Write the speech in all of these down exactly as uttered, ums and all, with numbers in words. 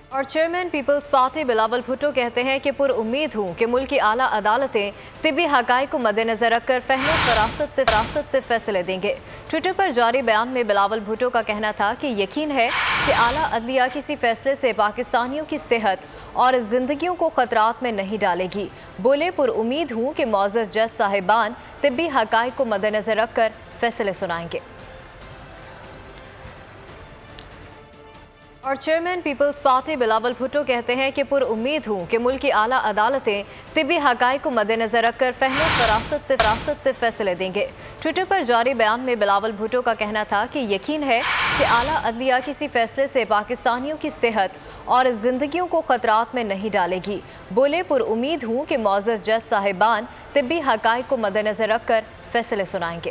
और चेयरमैन पीपल्स पार्टी बिलावल भुट्टो कहते हैं कि पुरउम्मीद हूँ कि मुल्क की आला अदालतें तिब्बी हक़ाइक़ को मद्देनजर रखकर फहम फरासत से फरासत से फैसले देंगे। ट्विटर पर जारी बयान में बिलावल भुट्टो का कहना था कि यकीन है कि आला अदलिया किसी फैसले से पाकिस्तानियों की सेहत और जिंदगियों को खतरात में नहीं डालेगी। बोले, पुरउम्मीद हूँ कि मुअज़्ज़ज़ जज साहिबान तिब्बी हक़ाइक़ को मद्देनजर रखकर फैसले सुनाएंगे। और चेयरमैन पीपल्स पार्टी बिलावल भुट्टो कहते हैं कि पुरउम्मीद हूँ कि मुल्क की आला अदालतें तिब्बी हक़ाइक़ को मद्देनजर रखकर फहम फरासत से फरासत से फैसले देंगे। ट्विटर पर जारी बयान में बिलावल भुट्टो का कहना था कि यकीन है कि आला अदलिया किसी फैसले से पाकिस्तानियों की सेहत और जिंदगियों को खतरात में नहीं डालेगी। बोले, पुरउम्मीद हूँ कि मुअज़्ज़ज़ जज साहिबान तिब्बी हक़ाइक़ को मद्देनजर रखकर फैसले सुनाएंगे।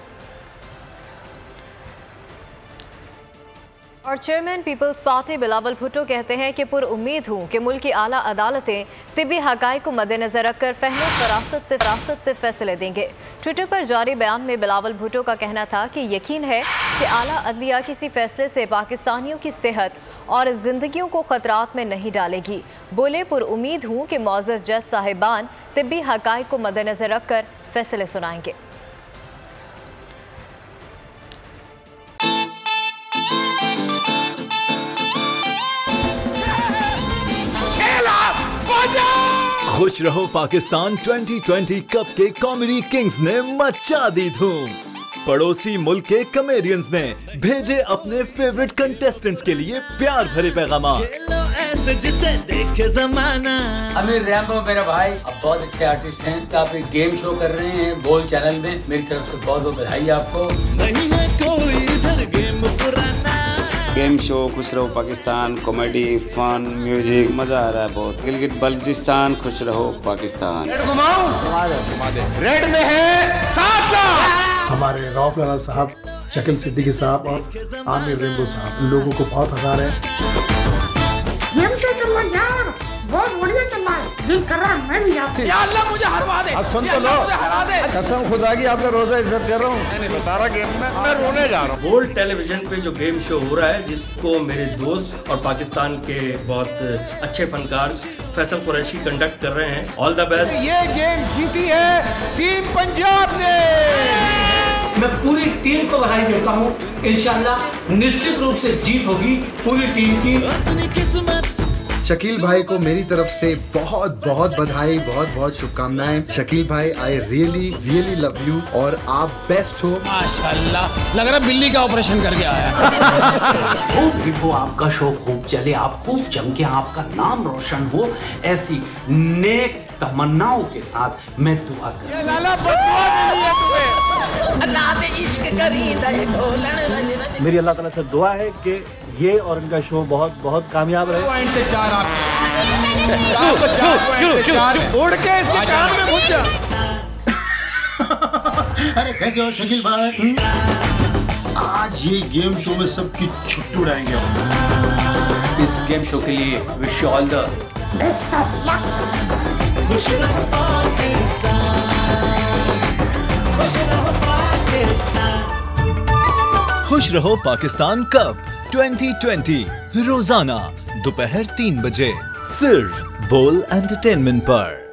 और चेयरमैन पीपल्स पार्टी बिलावल भुट्टो कहते हैं कि पुरउम्मीद हूँ कि मुल्क की आला अदालतें तिब्बी हक़ाइक़ को मद्देनजर रखकर फहम फरासत से फरासत से फैसले देंगे। ट्विटर पर जारी बयान में बिलावल भुट्टो का कहना था कि यकीन है कि आला अदलिया किसी फैसले से पाकिस्तानियों की सेहत और जिंदगियों को खतरात में नहीं डालेगी। बोले, पुरउम्मीद हूँ कि मुअज़्ज़ज़ जज साहिबान तिब्बी हक़ाइक़ को मद्देनजर रखकर फैसले सुनाएंगे। खुश रहो पाकिस्तान ट्वेंटी ट्वेंटी कप के कॉमेडी किंग्स ने मचा दी धूम। पड़ोसी मुल्क के कॉमेडियंस ने भेजे अपने फेवरेट कंटेस्टेंट्स के लिए प्यार भरे पैगाम। जिसे देखे जमाना। अमीर रैम्बो मेरा भाई अब बहुत अच्छे आर्टिस्ट हैं। आप एक गेम शो कर रहे हैं बोल चैनल में, मेरी तरफ से बहुत बहुत बधाई आपको। नहीं है कोई इधर गेम पुराना। गेम शो खुश रहो पाकिस्तान, कॉमेडी, फन, म्यूजिक, मजा आ रहा है बहुत। गिलगित बल्चिस्तान खुश रहो पाकिस्तान। रेड में है सात लाख। हमारे रऊफ लाला साहब, शकील सिद्दीकी साहब और आमिर रैम्बो साहब, लोगों को बहुत हंसा रहे हैं। गेम शो चल रहा है यार, बहुत बढ़िया चल रहा है। दिल कर रहा है मैं भी आपके। या अल्लाह मुझे हरवा दे। अब सुन तो लो, कसम खुदा की आपका रोजा इज्जत कर रहा हूँ। मैंने बता रहा गेम में मैं रोने जा रहा हूँ। बोल्ड टेलीविजन पे जो गेम शो हो रहा है, जिसको मेरे दोस्त और पाकिस्तान के बहुत अच्छे फनकार फैसल कुरैशी कंडक्ट कर रहे हैं। All the best. ये गेम जीती है टीम पंजाब ने। मैं पूरी टीम को बधाई देता हूँ। इंशाल्लाह निश्चित रूप से जीत होगी पूरी टीम की। शकील भाई को मेरी तरफ से बहुत बहुत बधाई, बहुत बहुत शुभकामनाएं। शकील भाई, I really really love you और आप बेस्ट हो। माशाल्लाह, लग रहा बिल्ली का ऑपरेशन करके आया। खूब विभो आपका शो खूब चले, आप खूब जम के आपका नाम रोशन हो, ऐसी नेक तमन्नाओं के साथ मैं दुआ कर। मेरी अल्लाह ताला से दुआ है कि ये और इनका शो बहुत बहुत कामयाब रहे। पॉइंट से चार आप उड़ के इसके कान में घुस जा। अरे कैसे हो शकील भाई? आज ये गेम शो में सबकी छुट्टी उड़ाएंगे हम। इस गेम शो के लिए wish you all the best of luck. खुश रहो पाकिस्तान, खुश रहो पाकिस्तान। खुश रहो पाकिस्तान कप ट्वेंटी ट्वेंटी रोजाना दोपहर तीन बजे सिर्फ बोल एंटरटेनमेंट पर।